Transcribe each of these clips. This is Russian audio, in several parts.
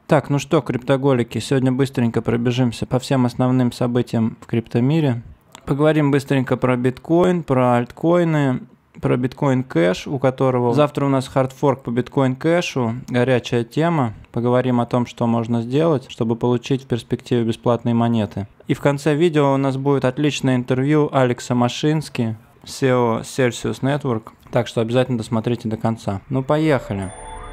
Так, ну что, криптоголики, сегодня быстренько пробежимся по всем основным событиям в криптомире. Поговорим быстренько про биткоин, про альткоины, про биткоин кэш, у которого завтра у нас хардфорк по биткоин кэшу, горячая тема. Поговорим о том, что можно сделать, чтобы получить в перспективе бесплатные монеты. И в конце видео у нас будет отличное интервью Алекса Машински, SEO Celsius Network, так что обязательно досмотрите до конца. Ну, поехали!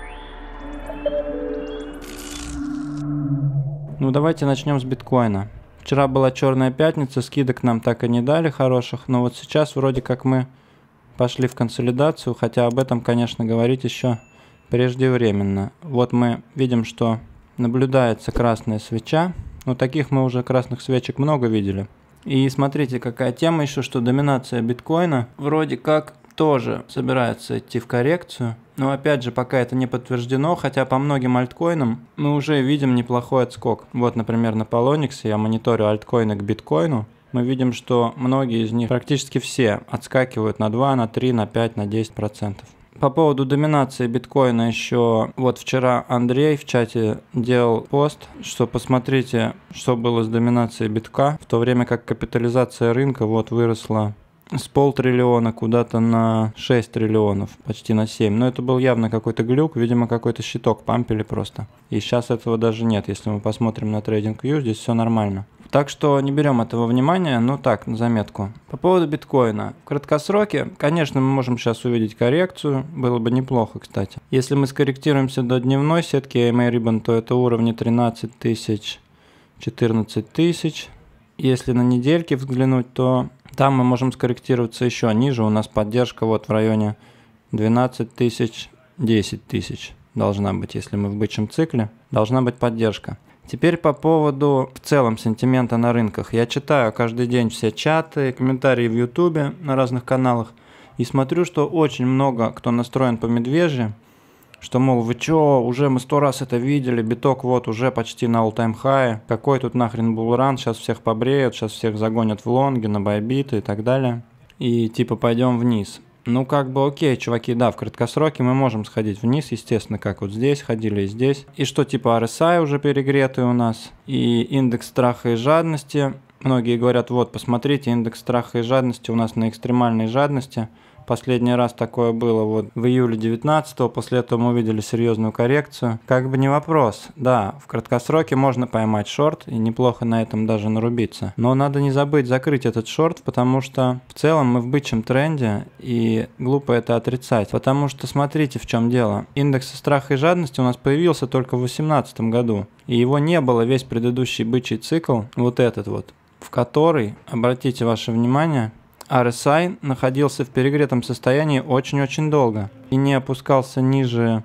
Ну, давайте начнем с биткоина. Вчера была черная пятница, скидок нам так и не дали хороших, но вот сейчас вроде как мы пошли в консолидацию, хотя об этом, конечно, говорить еще преждевременно. Вот мы видим, что наблюдается красная свеча, но таких мы уже красных свечек много видели. И смотрите, какая тема еще, что доминация биткоина вроде как тоже собирается идти в коррекцию. Но опять же, пока это не подтверждено, хотя по многим альткоинам мы уже видим неплохой отскок. Вот, например, на Poloniex я мониторю альткоины к биткоину. Мы видим, что многие из них, практически все, отскакивают на 2, на 3, на 5, на 10%. По поводу доминации биткоина еще, вот вчера Андрей в чате делал пост, что посмотрите, что было с доминацией битка, в то время как капитализация рынка вот выросла с 500 триллиона куда-то на 6 триллионов, почти на 7. Но это был явно какой-то глюк, видимо, какой-то щиток пампили просто. И сейчас этого даже нет, если мы посмотрим на TradingView, здесь все нормально. Так что не берем этого внимания, но так, на заметку. По поводу биткоина. В краткосроке, конечно, мы можем сейчас увидеть коррекцию, было бы неплохо, кстати. Если мы скорректируемся до дневной сетки EMA Ribbon, то это уровни 13 тысяч, 14 тысяч. Если на недельке взглянуть, то там мы можем скорректироваться еще ниже. У нас поддержка вот в районе 12 тысяч, 10 тысяч должна быть, если мы в бычьем цикле. Должна быть поддержка. Теперь по поводу в целом сентимента на рынках. Я читаю каждый день все чаты, комментарии в Ютубе на разных каналах. И смотрю, что очень много кто настроен по медвежье. Что, мол, вы чё, уже мы 100 раз это видели, биток вот уже почти на all-time high. Какой тут нахрен булран, сейчас всех побреют, сейчас всех загонят в лонги, на байбиты и так далее. И типа пойдем вниз. Ну как бы окей, чуваки, да, в краткосроке мы можем сходить вниз, естественно, как вот здесь ходили и здесь. И что типа RSI уже перегретый у нас, и индекс страха и жадности. Многие говорят, вот, посмотрите, индекс страха и жадности у нас на экстремальной жадности. Последний раз такое было вот в июле 19-го, после этого мы увидели серьезную коррекцию. Как бы не вопрос, да, в краткосроке можно поймать шорт и неплохо на этом даже нарубиться. Но надо не забыть закрыть этот шорт, потому что в целом мы в бычьем тренде и глупо это отрицать. Потому что смотрите, в чем дело. Индекс страха и жадности у нас появился только в 2018 году. И его не было весь предыдущий бычий цикл, вот этот вот, в который, обратите ваше внимание, RSI находился в перегретом состоянии очень-очень долго и не опускался ниже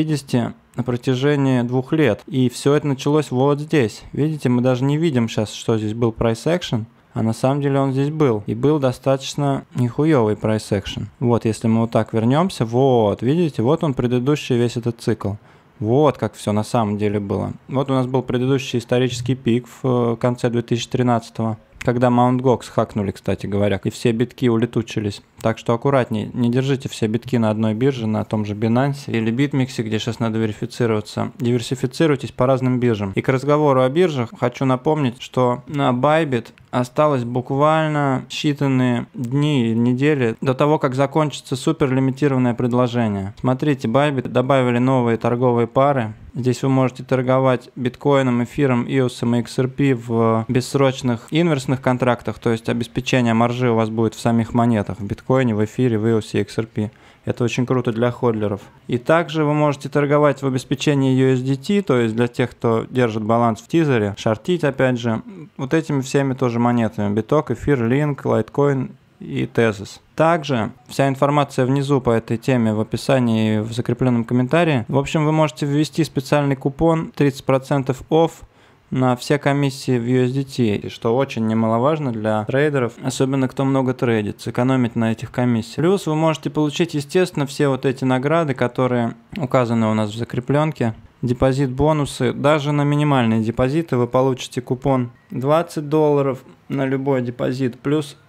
50 на протяжении 2 лет. И все это началось вот здесь. Видите, мы даже не видим сейчас, что здесь был price action, а на самом деле он здесь был. И был достаточно нихуевый price action. Вот, если мы вот так вернемся, вот, видите, вот он предыдущий весь этот цикл. Вот как все на самом деле было. Вот у нас был предыдущий исторический пик в конце 2013-го. Когда Mt. Gox хакнули, кстати говоря, и все битки улетучились. Так что аккуратней, не держите все битки на одной бирже, на том же Binance или BitMEX, где сейчас надо верифицироваться. Диверсифицируйтесь по разным биржам. И к разговору о биржах хочу напомнить, что на Bybit осталось буквально считанные дни и недели до того, как закончится суперлимитированное предложение. Смотрите, Bybit добавили новые торговые пары. Здесь вы можете торговать биткоином, эфиром, EOS и XRP в бессрочных инверсных контрактах, то есть обеспечение маржи у вас будет в самих монетах, в биткоине, в эфире, в EOS и XRP. Это очень круто для ходлеров. И также вы можете торговать в обеспечении USDT, то есть для тех, кто держит баланс в тизере, шортить опять же, вот этими всеми тоже монетами. Биток, эфир, Link, Litecoin и Tezos. Также вся информация внизу по этой теме в описании и в закрепленном комментарии. В общем, вы можете ввести специальный купон 30% off на все комиссии в USDT, что очень немаловажно для трейдеров, особенно кто много трейдит, сэкономить на этих комиссиях. Плюс вы можете получить, естественно, все вот эти награды, которые указаны у нас в закрепленке. Депозит, бонусы, даже на минимальные депозиты вы получите купон $20 на любой депозит, плюс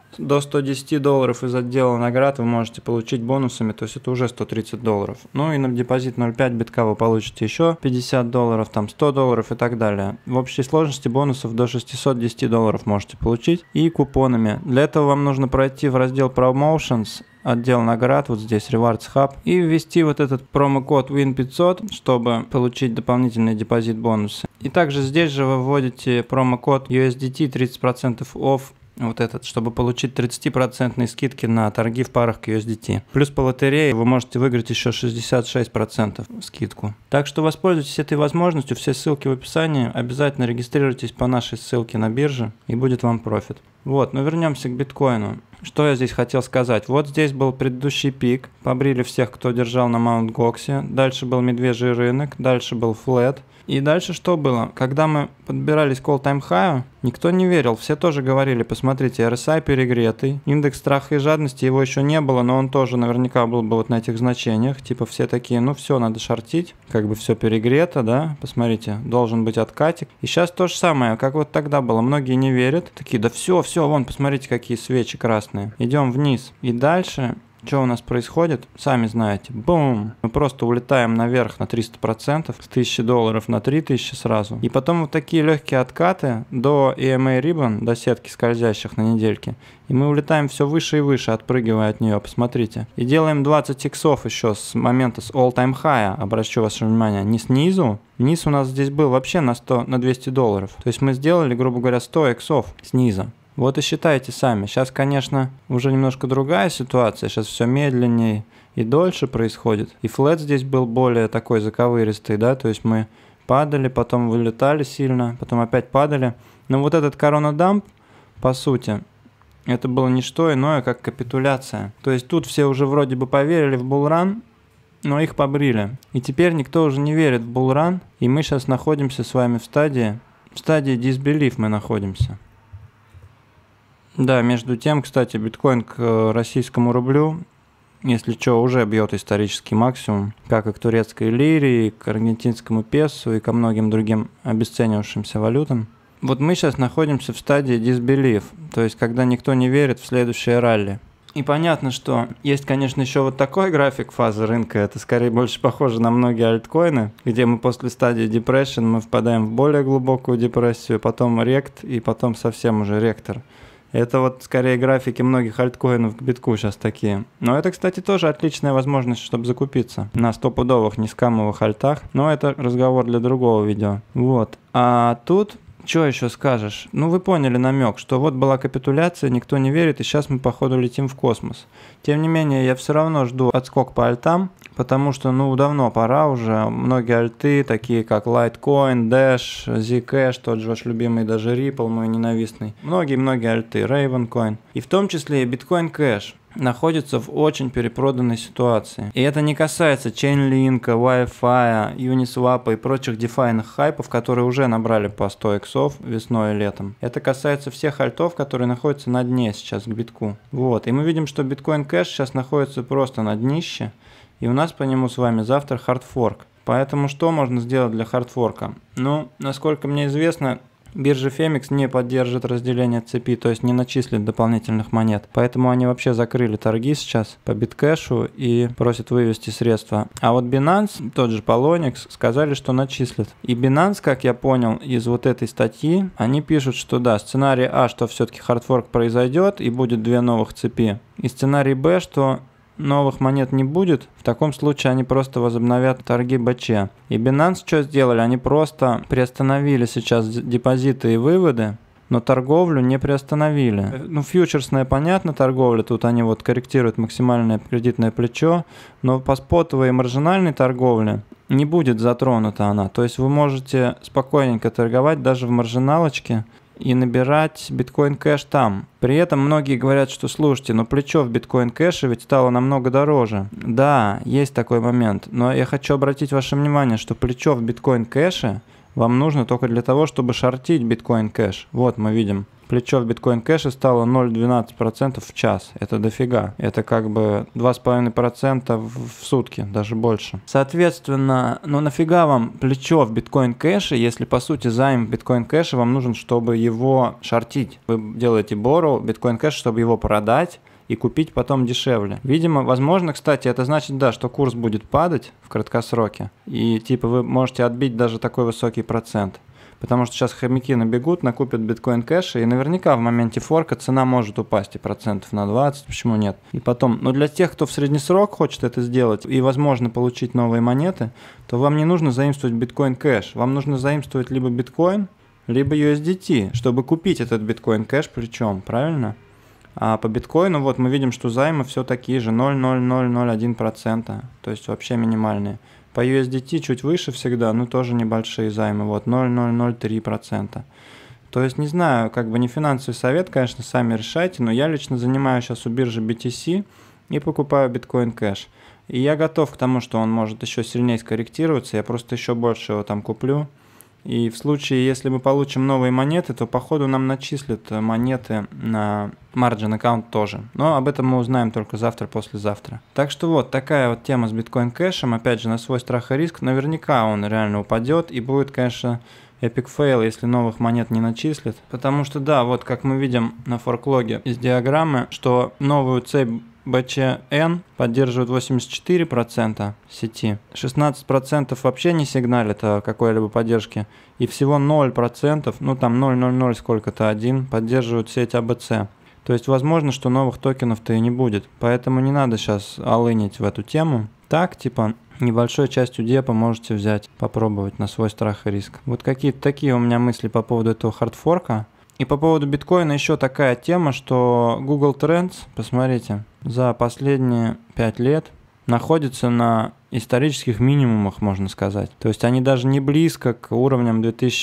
до 110 долларов из отдела наград вы можете получить бонусами, то есть это уже 130 долларов. Ну и на депозит 0,5 битка вы получите еще 50 долларов, там 100 долларов и так далее. В общей сложности бонусов до 610 долларов можете получить и купонами. Для этого вам нужно пройти в раздел Promotions, отдел наград, вот здесь Rewards Hub, и ввести вот этот промокод WIN500, чтобы получить дополнительный депозит бонусы. И также здесь же вы вводите промокод USDT 30% off, вот этот, чтобы получить 30% скидки на торги в парах к USDT. Плюс по лотерее вы можете выиграть еще 66% скидку. Так что воспользуйтесь этой возможностью, все ссылки в описании, обязательно регистрируйтесь по нашей ссылке на бирже и будет вам профит. Вот, но вернемся к биткоину. Что я здесь хотел сказать? Вот здесь был предыдущий пик, побрили всех, кто держал на Маунт Гоксе, дальше был медвежий рынок, дальше был флэт. И дальше что было? Когда мы подбирались к all-time high, никто не верил, все тоже говорили, посмотрите, RSI перегретый, индекс страха и жадности, его еще не было, но он тоже наверняка был бы вот на этих значениях, типа все такие, ну все, надо шортить, как бы все перегрето, да, посмотрите, должен быть откатик. И сейчас то же самое, как вот тогда было, многие не верят, такие, да все, вон, посмотрите, какие свечи красные, идем вниз. И дальше... Что у нас происходит? Сами знаете. Бум! Мы просто улетаем наверх на 300%, с 1000 долларов на 3000 сразу. И потом вот такие легкие откаты до EMA Ribbon, до сетки скользящих на недельке. И мы улетаем все выше и выше, отпрыгивая от нее, посмотрите. И делаем 20 иксов еще с момента с all-time high, обращу ваше внимание, не снизу. Низ у нас здесь был вообще на 200 долларов. То есть мы сделали, грубо говоря, 100 иксов снизу. Вот и считайте сами. Сейчас, конечно, уже немножко другая ситуация. Сейчас все медленнее и дольше происходит. И флэт здесь был более такой заковыристый, да, то есть мы падали, потом вылетали сильно, потом опять падали. Но вот этот коронадамп, по сути, это было не что иное, как капитуляция. То есть тут все уже вроде бы поверили в булран, но их побрили. И теперь никто уже не верит в булран, и мы сейчас находимся с вами в стадии disbelief мы находимся. Да, между тем, кстати, биткоин к российскому рублю, если что, уже бьет исторический максимум, как и к турецкой лире, и к аргентинскому песо, и ко многим другим обесценившимся валютам. Вот мы сейчас находимся в стадии disbelief, то есть когда никто не верит в следующее ралли. И понятно, что есть, конечно, еще вот такой график фазы рынка, это скорее больше похоже на многие альткоины, где мы после стадии depression мы впадаем в более глубокую депрессию, потом рект и потом совсем уже ректор. Это вот скорее графики многих альткоинов к битку сейчас такие. Но это, кстати, тоже отличная возможность, чтобы закупиться на стопудовых нескамовых альтах. Но это разговор для другого видео. Вот. А тут... Что еще скажешь? Ну, вы поняли намек, что вот была капитуляция, никто не верит, и сейчас мы, походу, летим в космос. Тем не менее, я все равно жду отскок по альтам, потому что, ну, давно пора уже. Многие альты, такие как Litecoin, Dash, Zcash, тот же ваш любимый даже Ripple, мой ненавистный. Многие-многие альты, Ravencoin. И в том числе и Bitcoin Cash находится в очень перепроданной ситуации. И это не касается Chainlink, Wi-Fi, Uniswap и прочих дефайных хайпов, которые уже набрали по 100 иксов весной и летом. Это касается всех альтов, которые находятся на дне сейчас к битку. Вот. И мы видим, что Bitcoin Cash сейчас находится просто на днище, и у нас по нему с вами завтра хардфорк. Поэтому что можно сделать для хардфорка? Ну, насколько мне известно, биржа Phemex не поддержит разделение цепи, то есть не начислит дополнительных монет. Поэтому они вообще закрыли торги сейчас по биткэшу и просят вывести средства. А вот Binance, тот же Poloniex, сказали, что начислят. И Binance, как я понял из вот этой статьи, они пишут, что да, сценарий А, что все-таки хардфорк произойдет и будет 2 новых цепи. И сценарий Б, что новых монет не будет, в таком случае они просто возобновят торги БЧ. И Binance что сделали? Они просто приостановили сейчас депозиты и выводы, но торговлю не приостановили. Ну, фьючерсная, понятно, торговля, тут они вот корректируют максимальное кредитное плечо, но по спотовой и маржинальной торговле не будет затронута она. То есть вы можете спокойненько торговать даже в маржиналочке и набирать биткоин кэш там. При этом многие говорят, что слушайте, но плечо в биткоин кэше ведь стало намного дороже. Да, есть такой момент, но я хочу обратить ваше внимание, что плечо в биткоин кэше вам нужно только для того, чтобы шортить биткоин кэш. Вот мы видим. Плечо в биткоин кэше стало 0,12% в час. Это дофига. Это как бы 2,5% в сутки, даже больше. Соответственно, ну нафига вам плечо в биткоин кэше, если по сути займ в биткоин кэше вам нужен, чтобы его шортить. Вы делаете borrow биткоин кэш, чтобы его продать и купить потом дешевле. Видимо, возможно, кстати, это значит, да, что курс будет падать в краткосроке. И типа вы можете отбить даже такой высокий процент. Потому что сейчас хомяки набегут, накупят биткоин кэши, и наверняка в моменте форка цена может упасть и процентов на 20, почему нет. И потом, но для тех, кто в средний срок хочет это сделать и, возможно, получить новые монеты, то вам не нужно заимствовать биткоин кэш. Вам нужно заимствовать либо биткоин, либо USDT, чтобы купить этот биткоин кэш причем, правильно? А по биткоину вот мы видим, что займы все такие же, 0,0001%, то есть вообще минимальные. По USDT чуть выше всегда, но тоже небольшие займы, вот 0,003%. То есть, не знаю, как бы не финансовый совет, конечно, сами решайте, но я лично занимаюсь сейчас у биржи BTC и покупаю биткоин кэш. И я готов к тому, что он может еще сильнее скорректироваться, я просто еще больше его там куплю. И в случае, если мы получим новые монеты, то походу нам начислят монеты на margin аккаунт тоже. Но об этом мы узнаем только завтра-послезавтра. Так что вот такая вот тема с биткоин кэшем. Опять же, на свой страх и риск. Наверняка он реально упадет и будет, конечно, эпик фейл, если новых монет не начислят. Потому что да, вот как мы видим на форклоге из диаграммы, что новую цепь BCN поддерживает 84% сети, 16% вообще не сигналит о какой-либо поддержке, и всего 0%, ну там 0,00 сколько-то, 1, поддерживают сеть ABC. То есть возможно, что новых токенов-то и не будет, поэтому не надо сейчас алынить в эту тему. Так, типа, небольшой частью депа можете взять, попробовать на свой страх и риск. Вот какие-то такие у меня мысли по поводу этого хардфорка. И по поводу биткоина еще такая тема, что Google Trends, посмотрите, за последние 5 лет находится на исторических минимумах, можно сказать. То есть они даже не близко к уровням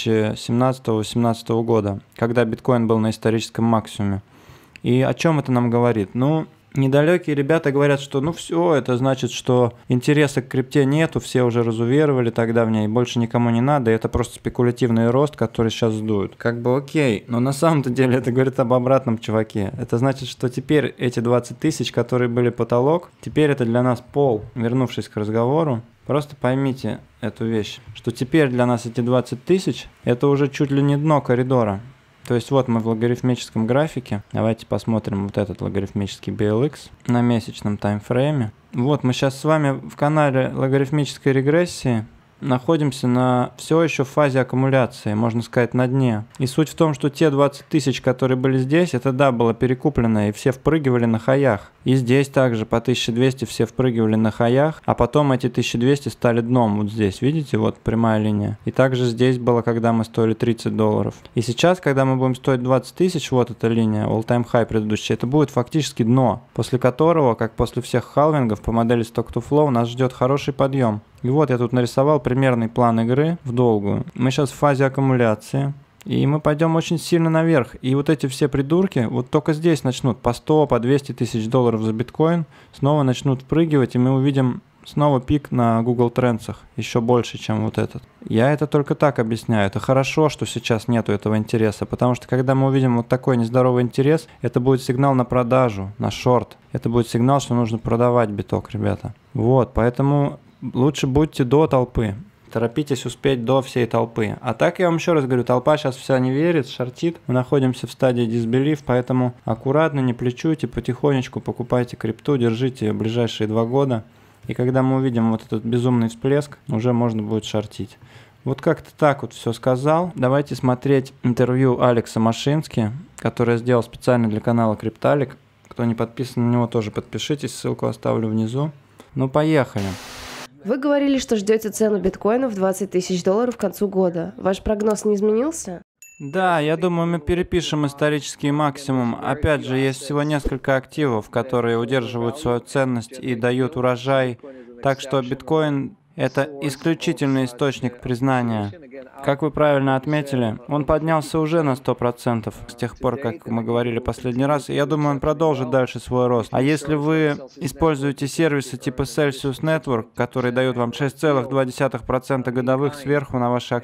2017-2018 года, когда биткоин был на историческом максимуме. И о чем это нам говорит? Ну, недалекие ребята говорят, что ну все, это значит, что интереса к крипте нету, все уже разуверовали тогда в ней, больше никому не надо, и это просто спекулятивный рост, который сейчас сдуют. Как бы окей, но на самом-то деле это говорит об обратном, чуваки. Это значит, что теперь эти 20 тысяч, которые были потолок, теперь это для нас пол. Вернувшись к разговору, просто поймите эту вещь, что теперь для нас эти 20 тысяч, это уже чуть ли не дно коридора. То есть вот мы в логарифмическом графике. Давайте посмотрим вот этот логарифмический BLX на месячном таймфрейме. Вот мы сейчас с вами в канале логарифмической регрессии находимся на все еще в фазе аккумуляции, можно сказать, на дне. И суть в том, что те 20 тысяч, которые были здесь, это да, было перекуплено, и все впрыгивали на хаях. И здесь также по 1200 все впрыгивали на хаях, а потом эти 1200 стали дном вот здесь, видите, вот прямая линия. И также здесь было, когда мы стоили $30. И сейчас, когда мы будем стоить 20 тысяч, вот эта линия, all-time high предыдущая, это будет фактически дно, после которого, как после всех халвингов по модели Stock to Flow, нас ждет хороший подъем. И вот я тут нарисовал примерный план игры в долгую. Мы сейчас в фазе аккумуляции. И мы пойдем очень сильно наверх. И вот эти все придурки вот только здесь начнут по 100, по 200 тысяч долларов за биткоин. Снова начнут впрыгивать, и мы увидим снова пик на Google Trends. Еще больше, чем вот этот. Я это только так объясняю. Это хорошо, что сейчас нету этого интереса. Потому что когда мы увидим вот такой нездоровый интерес, это будет сигнал на продажу, на шорт. Это будет сигнал, что нужно продавать биток, ребята. Вот, поэтому лучше будьте до толпы. Торопитесь успеть до всей толпы. А так я вам еще раз говорю, толпа сейчас вся не верит, шортит. Мы находимся в стадии disbelief, поэтому аккуратно, не плечуйте, потихонечку покупайте крипту, держите ее в ближайшие 2 года. И когда мы увидим вот этот безумный всплеск, уже можно будет шортить. Вот как-то так вот все сказал. Давайте смотреть интервью Алекса Машински, которое я сделал специально для канала Крипталик. Кто не подписан на него, тоже подпишитесь, ссылку оставлю внизу. Ну, поехали. Вы говорили, что ждете цену биткоина в 20 тысяч долларов к концу года. Ваш прогноз не изменился? Да, я думаю, мы перепишем исторический максимум. Опять же, есть всего несколько активов, которые удерживают свою ценность и дают урожай. Так что биткоин — это исключительный источник признания. Как вы правильно отметили, он поднялся уже на 100% с тех пор, как мы говорили последний раз, и я думаю, он продолжит дальше свой рост. А если вы используете сервисы типа Celsius Network, которые дают вам 6,2% годовых сверху на ваши активы,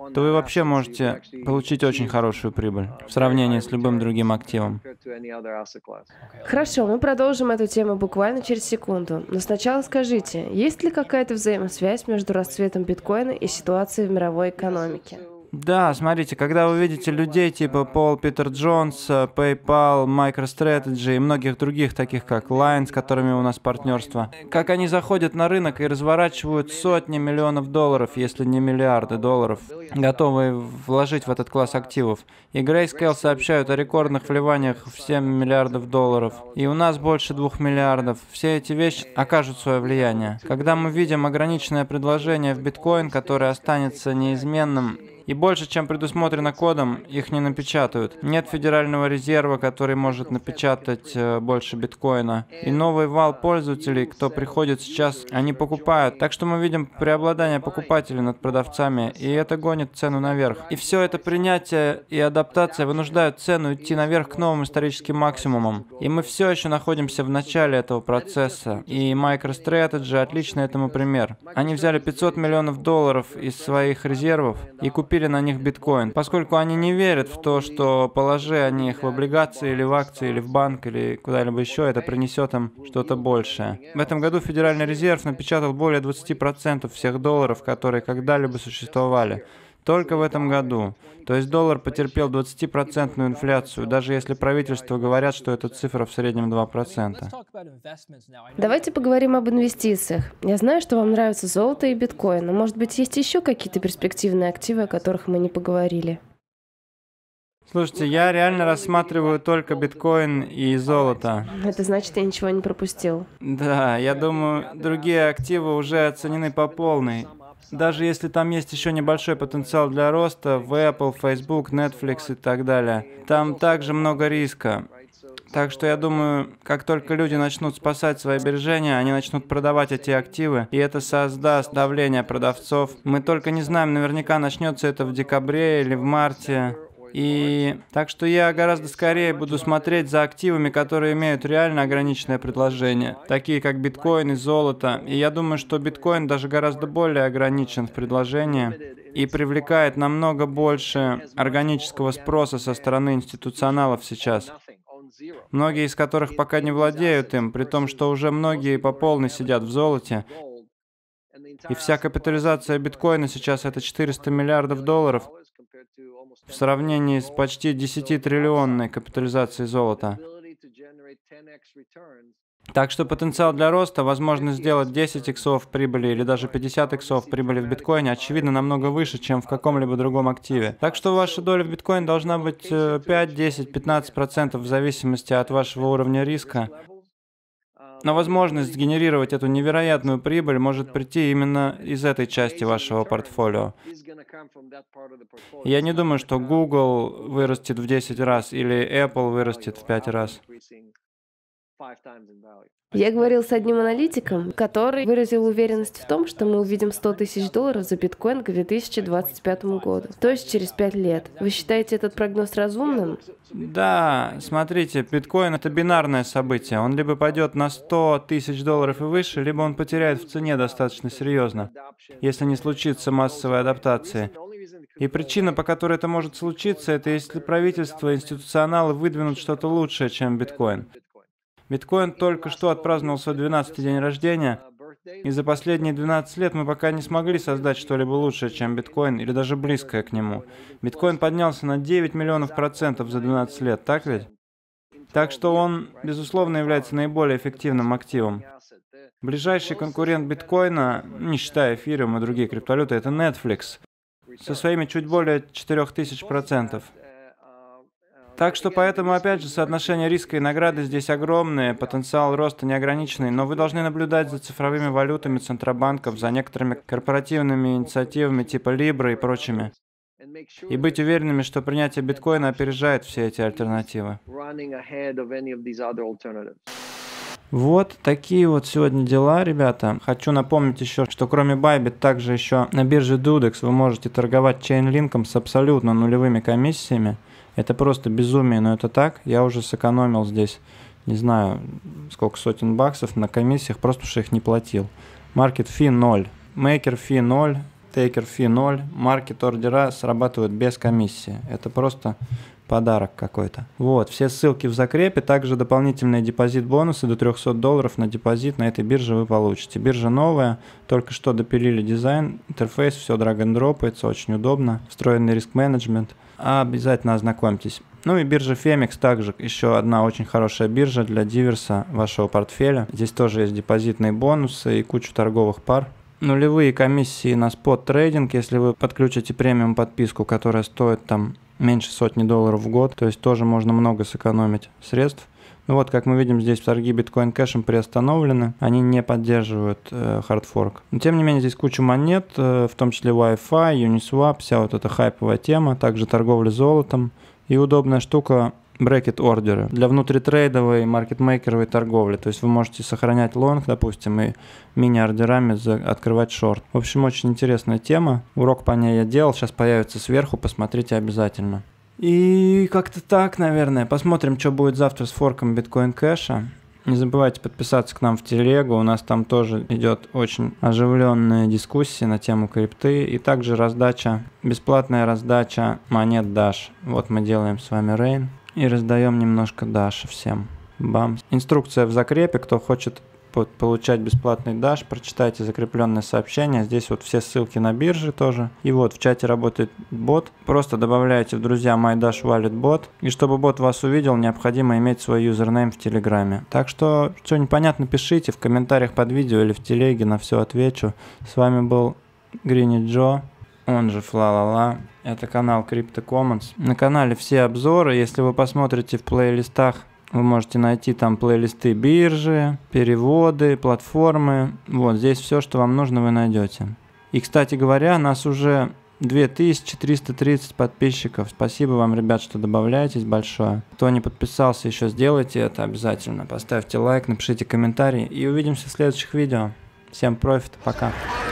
то вы вообще можете получить очень хорошую прибыль в сравнении с любым другим активом. Хорошо, мы продолжим эту тему буквально через секунду. Но сначала скажите, есть ли какая-то взаимосвязь между расцветом биткоина и ситуацией в мировой экономике? Да, смотрите, когда вы видите людей типа Пол Питер Джонс, PayPal, MicroStrategy и многих других, таких как Line, с которыми у нас партнерство, как они заходят на рынок и разворачивают сотни миллионов долларов, если не миллиарды долларов, готовые вложить в этот класс активов. И Grayscale сообщают о рекордных вливаниях в 7 миллиардов долларов. И у нас больше 2 миллиардов. Все эти вещи окажут свое влияние. Когда мы видим ограниченное предложение в биткоин, которое останется неизменным, и больше, чем предусмотрено кодом, их не напечатают. Нет Федерального резерва, который может напечатать больше биткоина. И новый вал пользователей, кто приходит сейчас, они покупают. Так что мы видим преобладание покупателей над продавцами, и это гонит цену наверх. И все это принятие и адаптация вынуждают цену идти наверх к новым историческим максимумам. И мы все еще находимся в начале этого процесса. И MicroStrategy отличный этому пример. Они взяли 500 миллионов долларов из своих резервов и купили на них биткоин, поскольку они не верят в то, что положи они их в облигации или в акции, или в банк, или куда-либо еще, это принесет им что-то большее. В этом году Федеральный резерв напечатал более 20% всех долларов, которые когда-либо существовали. Только в этом году. То есть доллар потерпел 20% инфляцию, даже если правительства говорят, что эта цифра в среднем 2%. Давайте поговорим об инвестициях. Я знаю, что вам нравится золото и биткоин, но, может быть, есть еще какие-то перспективные активы, о которых мы не поговорили? Слушайте, я реально рассматриваю только биткоин и золото. Это значит, я ничего не пропустил. Да, я думаю, другие активы уже оценены по полной. Даже если там есть еще небольшой потенциал для роста в Apple, Facebook, Netflix и так далее, там также много риска. Так что я думаю, как только люди начнут спасать свои сбережения, они начнут продавать эти активы, и это создаст давление продавцов. Мы только не знаем, наверняка начнется это в декабре или в марте. И так что я гораздо скорее буду смотреть за активами, которые имеют реально ограниченное предложение, такие как биткоин и золото. И я думаю, что биткоин даже гораздо более ограничен в предложении и привлекает намного больше органического спроса со стороны институционалов сейчас. Многие из которых пока не владеют им, при том, что уже многие по полной сидят в золоте. И вся капитализация биткоина сейчас это 400 миллиардов долларов в сравнении с почти 10-триллионной капитализацией золота. Так что потенциал для роста, возможность сделать 10 иксов прибыли или даже 50 иксов прибыли в биткоине, очевидно, намного выше, чем в каком-либо другом активе. Так что ваша доля в биткоине должна быть 5, 10, 15% в зависимости от вашего уровня риска. Но возможность сгенерировать эту невероятную прибыль может прийти именно из этой части вашего портфолио. Я не думаю, что Google вырастет в 10 раз или Apple вырастет в 5 раз. Я говорил с одним аналитиком, который выразил уверенность в том, что мы увидим 100 тысяч долларов за биткоин к 2025 году, то есть через 5 лет. Вы считаете этот прогноз разумным? Да, смотрите, биткоин это бинарное событие. Он либо пойдет на 100 тысяч долларов и выше, либо он потеряет в цене достаточно серьезно, если не случится массовой адаптации. И причина, по которой это может случиться, это если правительство и институционалы выдвинут что-то лучшее, чем биткоин. Биткоин только что отпраздновал свой 12-й день рождения, и за последние 12 лет мы пока не смогли создать что-либо лучшее, чем биткоин, или даже близкое к нему. Биткоин поднялся на 9 миллионов процентов за 12 лет, так ведь? Так что он, безусловно, является наиболее эффективным активом. Ближайший конкурент биткоина, не считая эфириум и другие криптовалюты, это Netflix, со своими чуть более 4000%. Так что поэтому, опять же, соотношение риска и награды здесь огромное, потенциал роста неограниченный, но вы должны наблюдать за цифровыми валютами центробанков, за некоторыми корпоративными инициативами типа Libra и прочими, и быть уверенными, что принятие биткоина опережает все эти альтернативы. Вот такие вот сегодня дела, ребята. Хочу напомнить еще, что кроме Bybit, также еще на бирже Dudex вы можете торговать Chainlink с абсолютно нулевыми комиссиями. Это просто безумие, но это так. Я уже сэкономил здесь, не знаю, сколько сотен баксов на комиссиях, просто потому что их не платил. Market fee 0, Maker fee 0, Taker fee 0, маркет ордера срабатывают без комиссии. Это просто подарок какой-то. Вот, все ссылки в закрепе. Также дополнительные депозит-бонусы до $300 на депозит на этой бирже вы получите. Биржа новая, только что допилили дизайн, интерфейс, все драг-н-дропается, очень удобно. Встроенный риск-менеджмент. Обязательно ознакомьтесь. Ну и биржа Femix также еще одна очень хорошая биржа для диверса вашего портфеля. Здесь тоже есть депозитные бонусы и кучу торговых пар. Нулевые комиссии на спот-трейдинг, если вы подключите премиум подписку, которая стоит там меньше $100 в год, то есть тоже можно много сэкономить средств. Ну вот, как мы видим, здесь торги биткоин кэшем приостановлены, они не поддерживают хардфорк. Но тем не менее, здесь куча монет, в том числе Wi-Fi, Uniswap, вся вот эта хайповая тема, также торговля золотом и удобная штука брекет-ордеры для внутритрейдовой маркетмейкеровой торговли. То есть вы можете сохранять лонг, допустим, и мини-ордерами открывать шорт. В общем, очень интересная тема. Урок по ней я делал, сейчас появится сверху, посмотрите обязательно. И как-то так, наверное. Посмотрим, что будет завтра с форком биткоин кэша. Не забывайте подписаться к нам в телегу, у нас там тоже идет очень оживленная дискуссия на тему крипты. И также бесплатная раздача монет Dash. Вот мы делаем с вами рейн. И раздаем немножко Dash всем. Бам. Инструкция в закрепе. Кто хочет получать бесплатный Dash, прочитайте закрепленное сообщение. Здесь вот все ссылки на биржи тоже. И вот в чате работает бот. Просто добавляете в друзья MyDash Wallet бот. И чтобы бот вас увидел, необходимо иметь свой юзернейм в Телеграме. Так что непонятно, пишите в комментариях под видео или в телеге, на все отвечу. С вами был Грини Джо, он же Флалала. Это канал Crypto Commons. На канале все обзоры. Если вы посмотрите в плейлистах, вы можете найти там плейлисты биржи, переводы, платформы. Вот здесь все, что вам нужно, вы найдете. И, кстати говоря, нас уже 2330 подписчиков. Спасибо вам, ребят, что добавляетесь большое. Кто не подписался еще, сделайте это обязательно. Поставьте лайк, напишите комментарий и увидимся в следующих видео. Всем профит, пока.